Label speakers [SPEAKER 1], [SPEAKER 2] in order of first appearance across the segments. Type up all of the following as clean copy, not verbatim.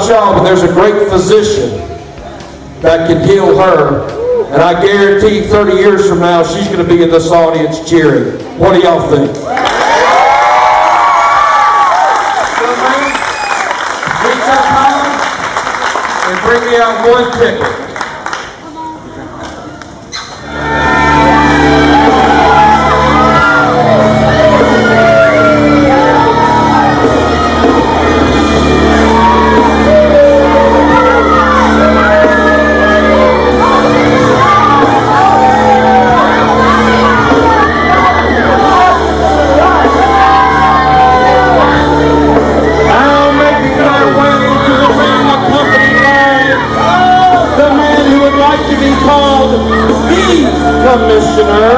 [SPEAKER 1] job, and there's a great physician that can heal her. And I guarantee 30 years from now, she's going to be in this audience cheering. What do y'all think? Reach up high and bring me out one ticket. Commissioner.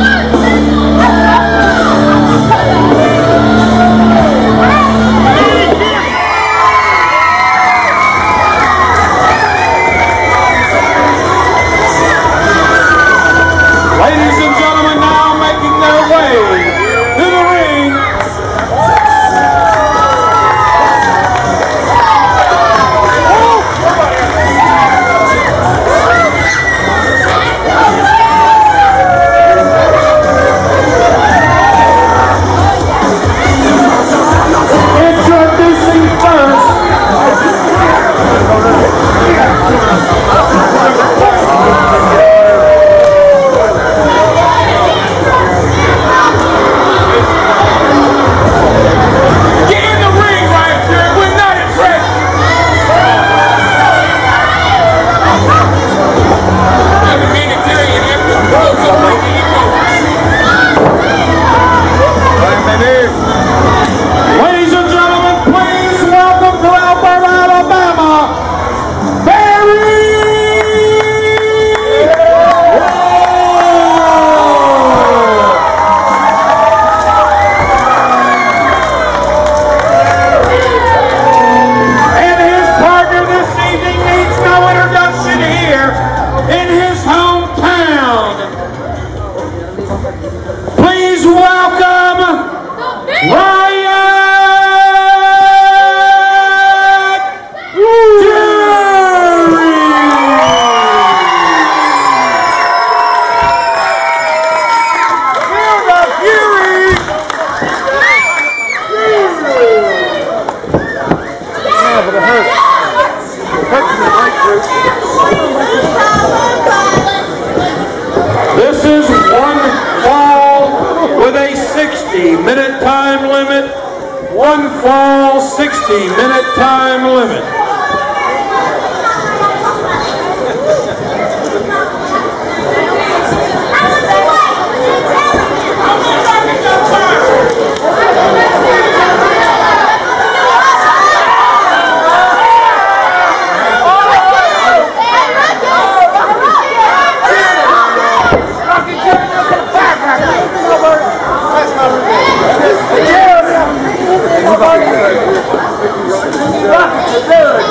[SPEAKER 1] Ladies and gentlemen, now making their way to the ring. Ladies and gentlemen, please welcome to Alberta, Alabama, Barry and his partner this evening needs no introduction here in his hometown. Please welcome Ryan Jury! Feel the fury! Yeah, but it hurts. It hurts the breakthrough. This is one fall with a 60-minute time limit. One fall, 60-minute time limit. That's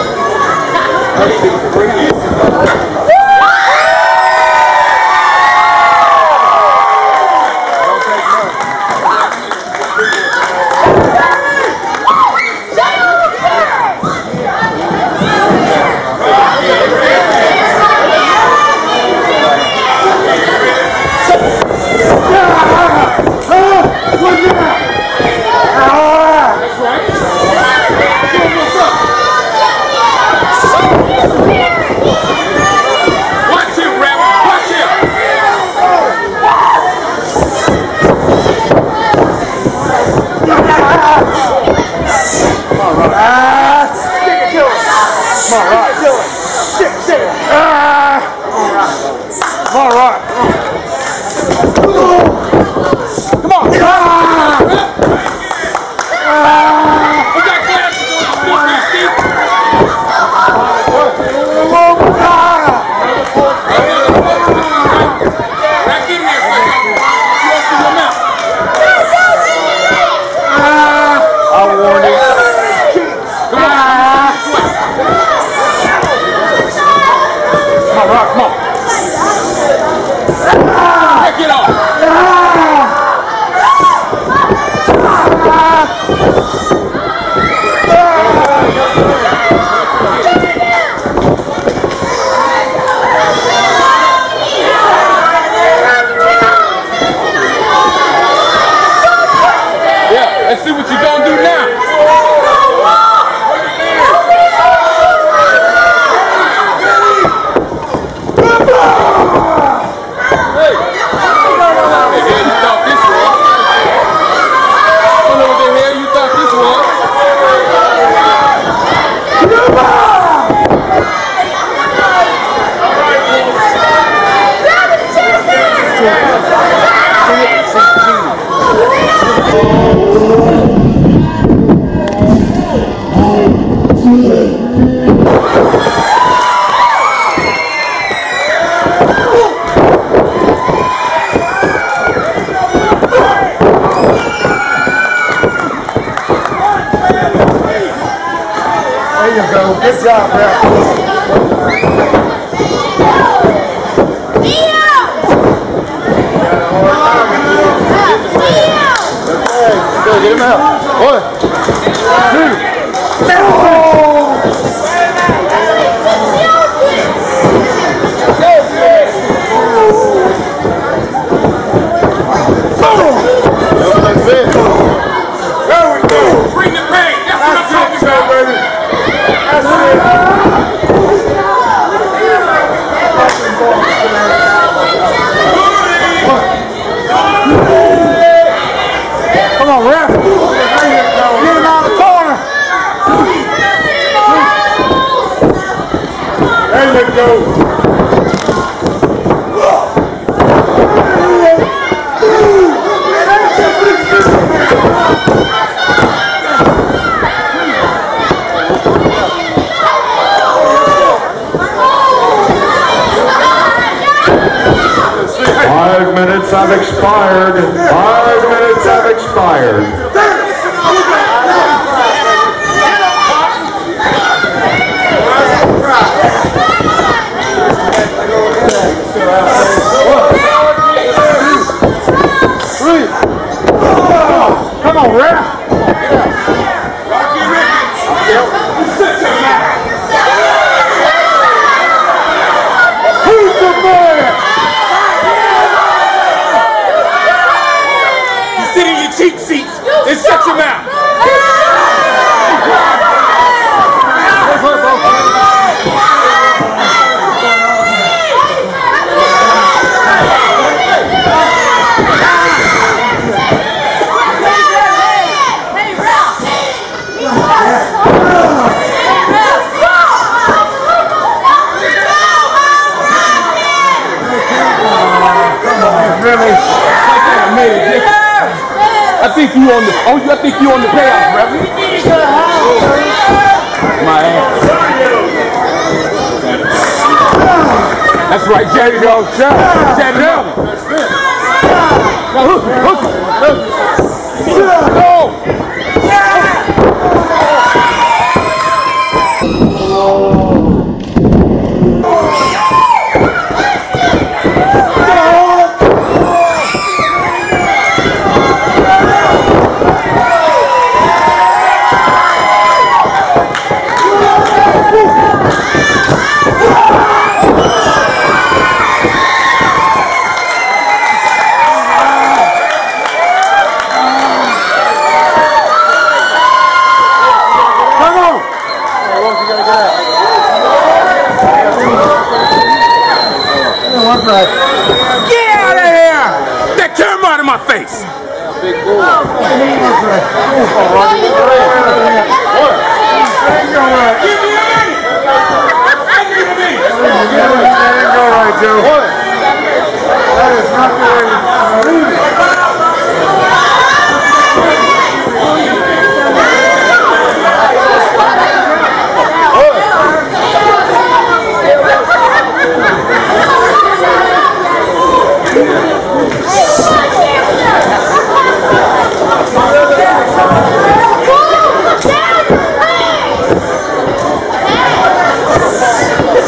[SPEAKER 2] Let's see what you gonna do now.
[SPEAKER 3] Good job, Ralph. Go get him out. 1, 2, 3. There we go. Bring the pain. That's what I'm talking about, baby. Come on, ref. Get him out of the corner. There you go.
[SPEAKER 1] 5 minutes have expired. 5 minutes have expired.
[SPEAKER 3] Come on, ref. Who's the man?
[SPEAKER 2] Sit in your cheap seats and shut your mouth.
[SPEAKER 3] Really?
[SPEAKER 2] I think you on the payoff, ref. My ass. That's right, Jerry. Go, jab down. Now hook. Go. Get out of here! That camera out of my face!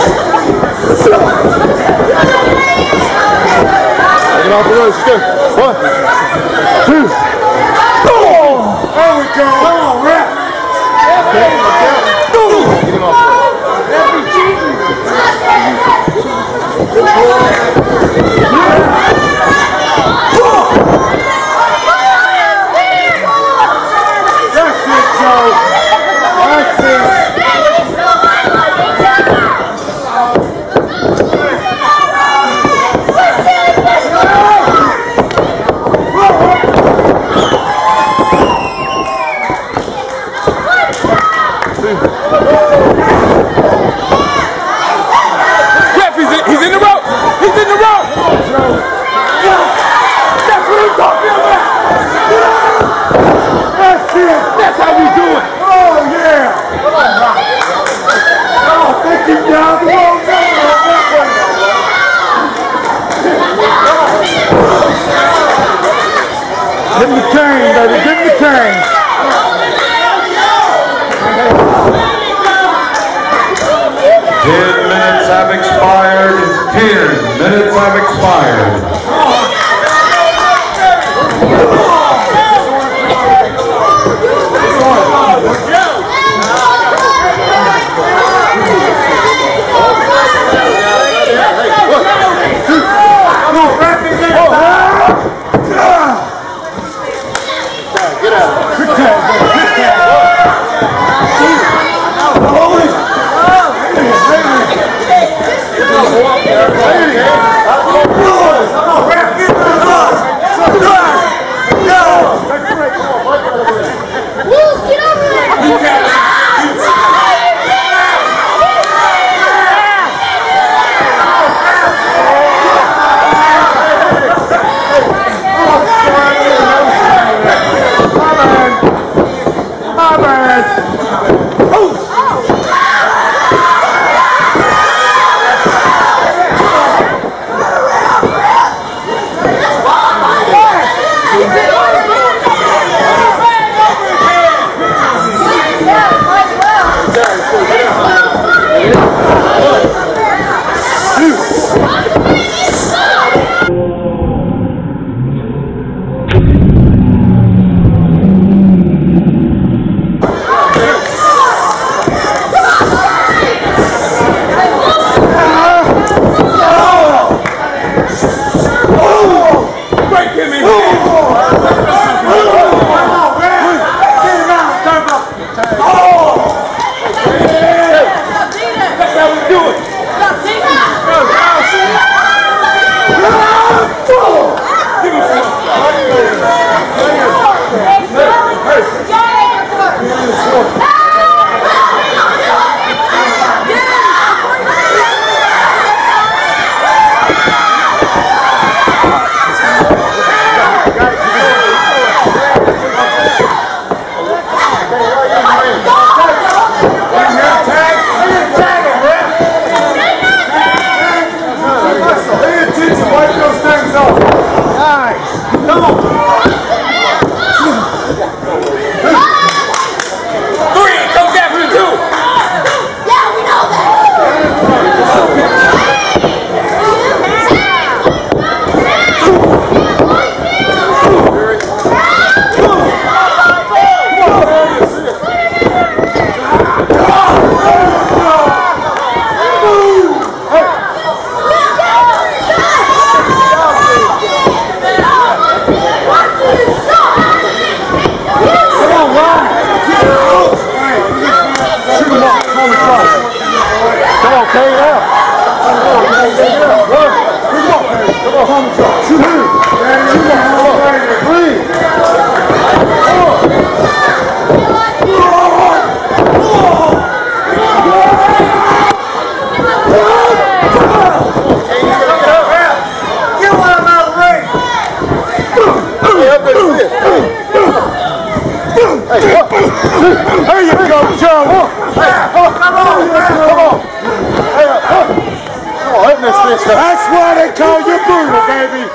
[SPEAKER 3] Get off the road, stick. 1, cane, baby. Give him the cane.
[SPEAKER 1] 10 minutes have expired. 10 minutes have expired.
[SPEAKER 3] There you go, Joe. Come on. That's why they call you brutal, baby.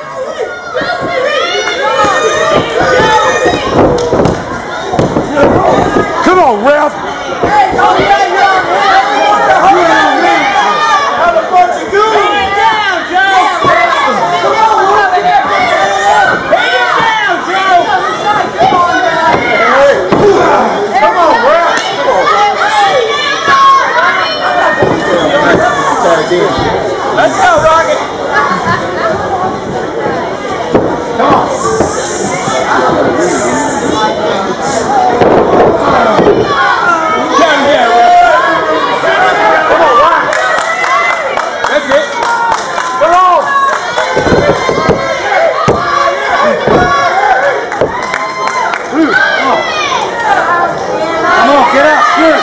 [SPEAKER 3] Come on, ref. Have a bunch of goons. Bring it down, Joe. Come on, ref. Let's go, Rocket. Come on. Come here, come on, Rock. That's it. Come on. Come on, get up. Good.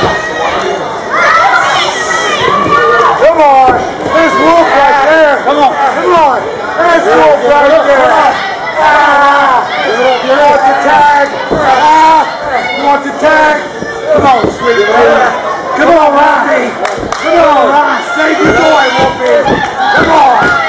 [SPEAKER 3] Come on. There's Wolf right there. Come on. Come on. There's Wolf right there. You want the tag? You want the tag? Come on, sweetie. Come on, Rocky. Come on, Rocky. Save your boy, Wolfie. Come on.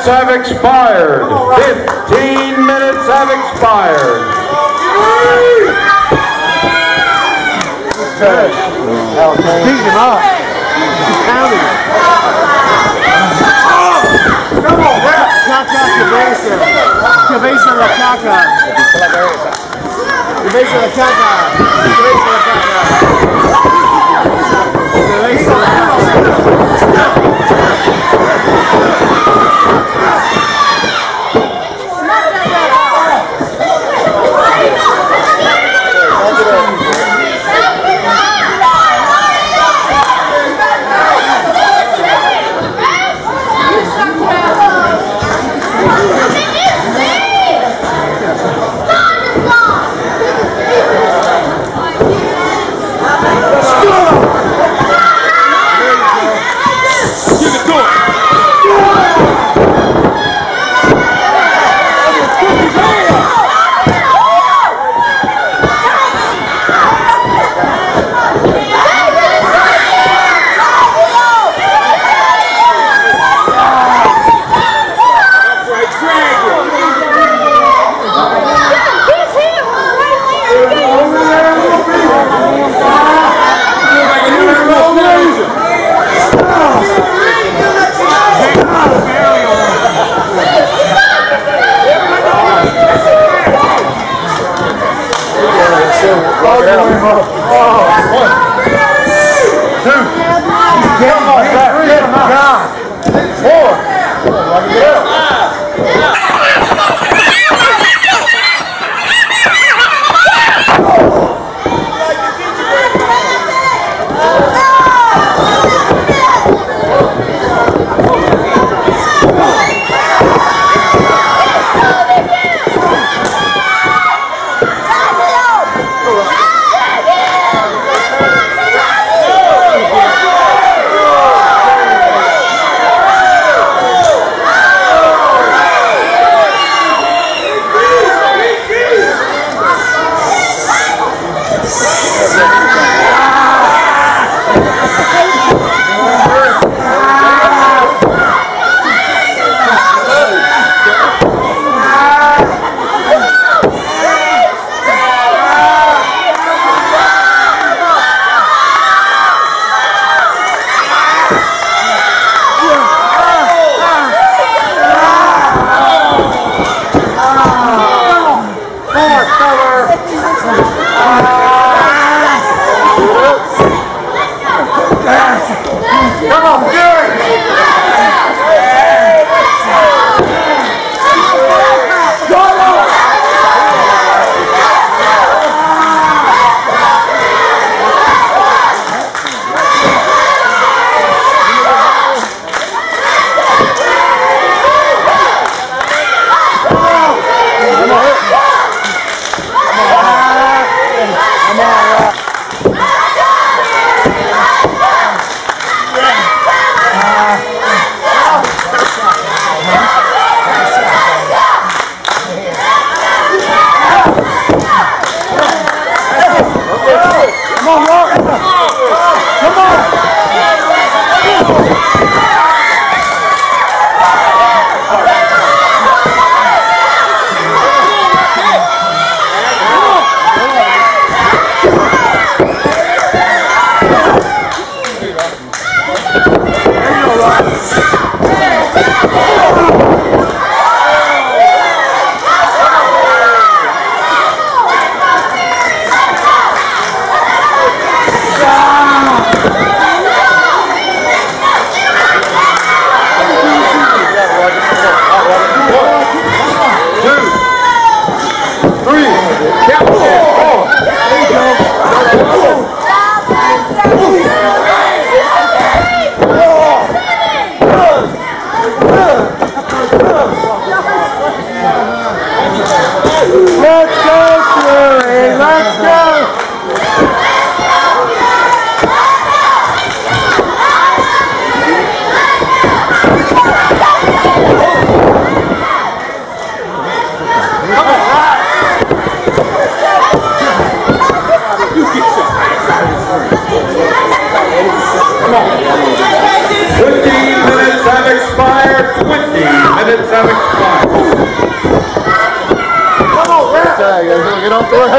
[SPEAKER 1] minutes have expired. 15 minutes have expired.
[SPEAKER 3] Good. Beat him up. Pounding him. Come on, caca, cabeza. Cabeza la caca. Cabeza la caca. Cabeza la caca. Cabeza la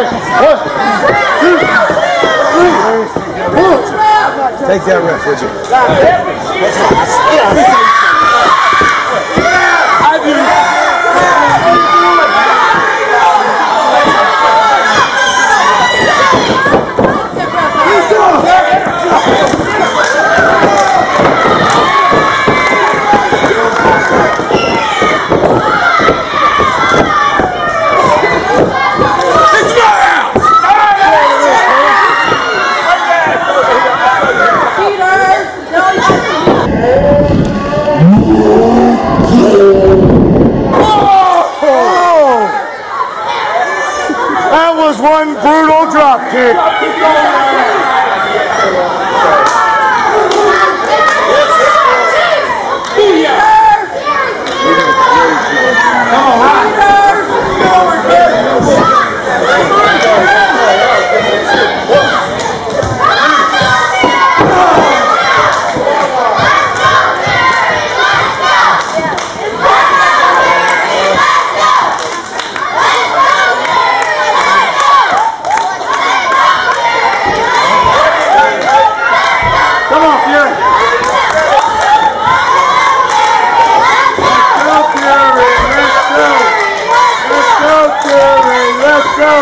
[SPEAKER 3] Take that ref, would you? That was one brutal drop kick. Come on, Fury. Let's go, Fury. Let's go.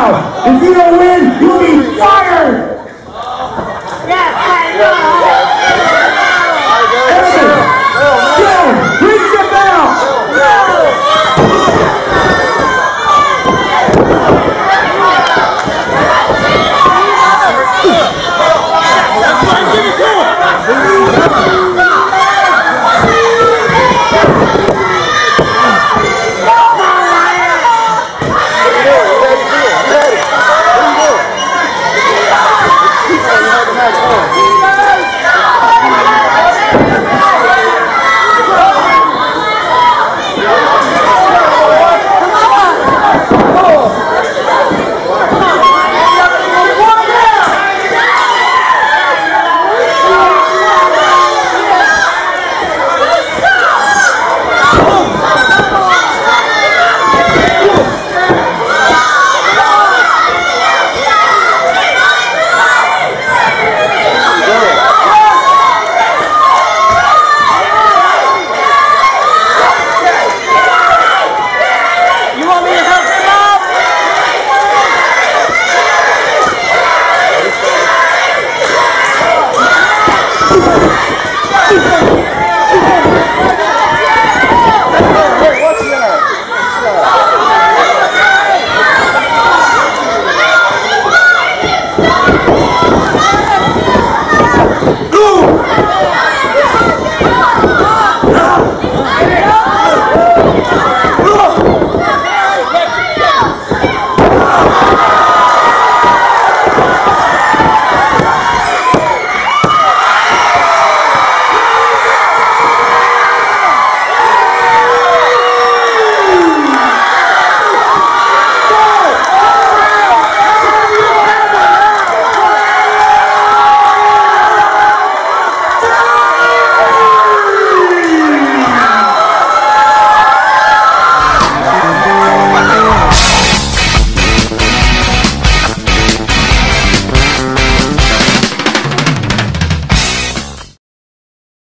[SPEAKER 3] Now, if you don't